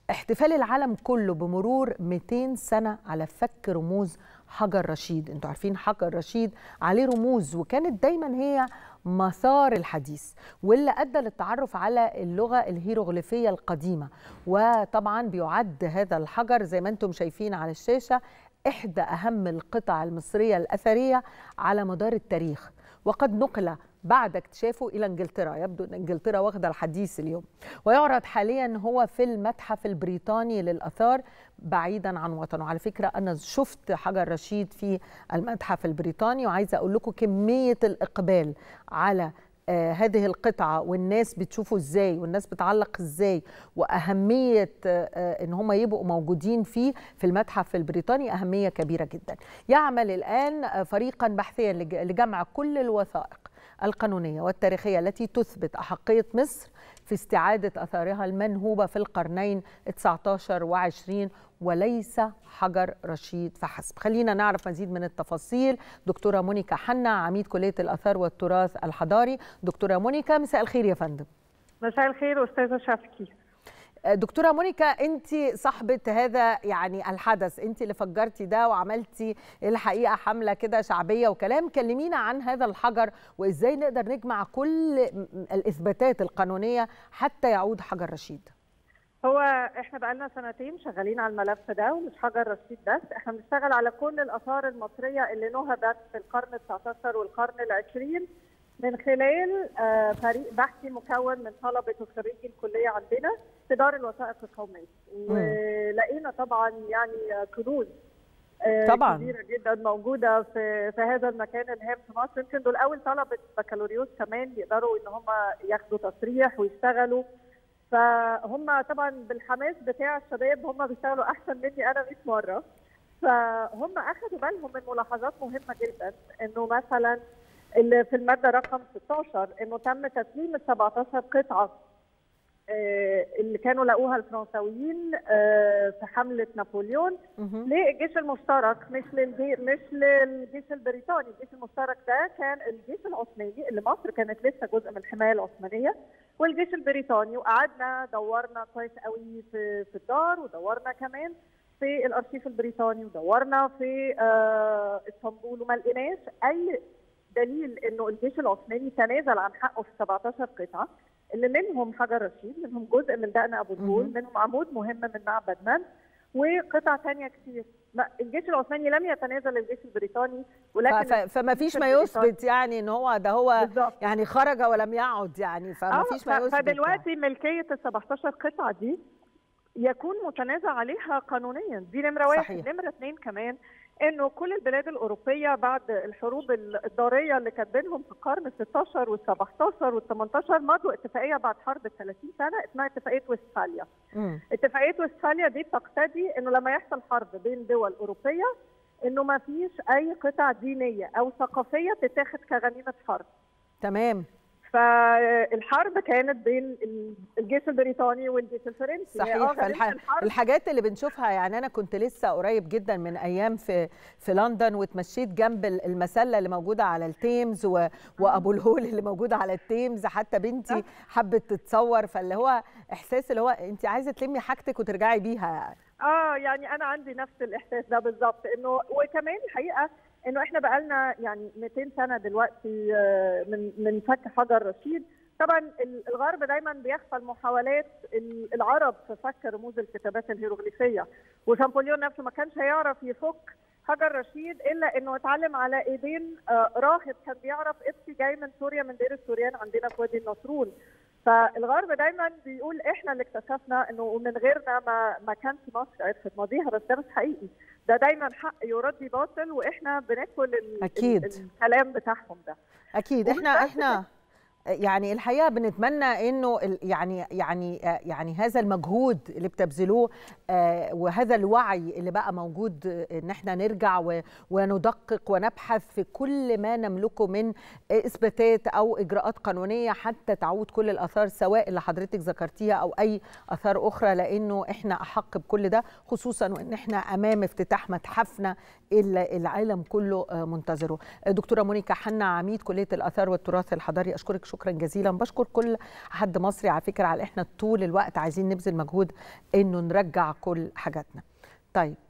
احتفال العالم كله بمرور 200 سنة على فك رموز حجر رشيد. انتوا عارفين حجر رشيد عليه رموز، وكانت دايما هي مسار الحديث، واللي أدى للتعرف على اللغة الهيروغليفية القديمة. وطبعا بيعد هذا الحجر زي ما انتم شايفين على الشاشة إحدى أهم القطع المصرية الأثرية على مدار التاريخ، وقد نقل بعد اكتشافه إلى إنجلترا. يبدو أن إنجلترا واخدة الحديث اليوم، ويعرض حاليا هو في المتحف البريطاني للآثار بعيدا عن وطنه. على فكرة أنا شفت حجر رشيد في المتحف البريطاني، وعايزة أقول لكم كمية الإقبال على هذه القطعة، والناس بتشوفه ازاي، والناس بتعلق ازاي، وأهمية ان هم يبقوا موجودين فيه في المتحف البريطاني أهمية كبيرة جدا. يعمل الآن فريقا بحثيا لجمع كل الوثائق القانونية والتاريخية التي تثبت أحقية مصر في استعادة أثارها المنهوبة في القرنين 19 و20، وليس حجر رشيد فحسب. خلينا نعرف مزيد من التفاصيل. دكتورة مونيكا حنا، عميد كلية الآثار والتراث الحضاري. دكتورة مونيكا، مساء الخير يا فندم. مساء الخير أستاذة شافكي. دكتورة مونيكا، أنت صاحبة هذا يعني الحدث، أنت اللي فجرتي ده وعملتي الحقيقة حملة كده شعبية وكلام. كلمينا عن هذا الحجر وإزاي نقدر نجمع كل الإثباتات القانونية حتى يعود حجر رشيد. هو احنا بقالنا سنتين شغالين على الملف ده، ومش حجر رشيد بس، احنا بنشتغل على كل الآثار المصرية اللي نهبت في القرن 19 والقرن 20 من خلال فريق بحثي مكون من طلبة وخريجي الكلية عندنا في دار الوثائق القومية. ولقينا طبعا يعني كنوز طبعا كبيرة جدا موجودة في هذا المكان الهام في مصر. يمكن دول أول طلبة بكالوريوس كمان يقدروا إن هم ياخدوا تصريح ويشتغلوا، فهم طبعا بالحماس بتاع الشباب هم بيشتغلوا أحسن مني أنا 100 مرة. فهم أخذوا بالهم من ملاحظات مهمة جدا، إنه مثلا اللي في المادة رقم 16 إنه تم تسليم ال 17 قطعة اللي كانوا لقوها الفرنساويين في حملة نابليون للجيش المشترك، مش للجيش البريطاني. الجيش المشترك ده كان الجيش العثماني اللي مصر كانت لسه جزء من الحماية العثمانية، والجيش البريطاني. وقعدنا دورنا كويس قوي في الدار، ودورنا كمان في الارشيف البريطاني، ودورنا في اسطنبول، وما لقيناش اي دليل انه الجيش العثماني تنازل عن حقه في 17 قطعه، اللي منهم حجر رشيد، منهم جزء من دقن ابو الهول، منهم عمود مهم من معبد من، وقطع ثانيه كتير. الجيش العثماني لم يتنازل للجيش البريطاني، ولكن فما فيش ما يثبت يعني ان هو ده هو بالزبط. يعني خرج ولم يعد يعني، فما فيش ما يثبت. فدلوقتي يعني ملكيه ال 17 قطعه دي يكون متنازع عليها قانونيا، دي نمره واحد. نمره اثنين كمان انه كل البلاد الاوروبيه بعد الحروب الضاريه اللي كانت بينهم في القرن 16 وال 17 وال 18 مضوا اتفاقيه بعد حرب ال 30 سنه اسمها اتفاقيه وستفاليا. اتفاقيه وستفاليا دي بتقتضي انه لما يحصل حرب بين دول اوروبيه انه ما فيش اي قطع دينيه او ثقافيه تتاخد كغنيمه حرب. تمام. فالحرب كانت بين الجيش البريطاني والجيش الفرنسي. صحيح. الحاجات اللي بنشوفها، يعني انا كنت لسه قريب جدا من ايام في لندن، واتمشيت جنب المسله اللي موجوده على التيمز وابو الهول اللي موجوده على التيمز. حتى بنتي حبت تتصور، فاللي هو احساس اللي هو انت عايزه تلمي حاجتك وترجعي بيها يعني. يعني انا عندي نفس الاحساس ده بالظبط. انه وكمان الحقيقه انه احنا بقالنا يعني 200 سنه دلوقتي من فك حجر رشيد. طبعا الغرب دايما بيغفل محاولات العرب في فك رموز الكتابات الهيروغليفيه، وشامبوليون نفسه ما كانش هيعرف يفك حجر رشيد الا انه اتعلم على ايدين راهب كان بيعرف قبطي جاي من سوريا، من دير السوريان عندنا في وادي النطرون. فالغرب دايما بيقول احنا اللي اكتشفنا انه من غيرنا ما كانش مصر عرفت ماضيها، بس ده مش حقيقي. ده دايما حق يرد باطل، واحنا بناكل الكلام بتاعهم ده. اكيد. احنا يعني الحقيقه بنتمنى انه يعني هذا المجهود اللي بتبذلوه وهذا الوعي اللي بقى موجود، ان احنا نرجع وندقق ونبحث في كل ما نملكه من اثباتات او اجراءات قانونيه حتى تعود كل الاثار، سواء اللي حضرتك ذكرتيها او اي اثار اخرى، لانه احنا احق بكل ده، خصوصا وان احنا امام افتتاح متحفنا اللي العالم كله منتظره. دكتوره مونيكا حنا، عميد كليه الاثار والتراث الحضاري، اشكرك شكرا جزيلا. بشكر كل حد مصري على فكره، على احنا طول الوقت عايزين نبذل مجهود انه نرجع كل حاجاتنا. طيب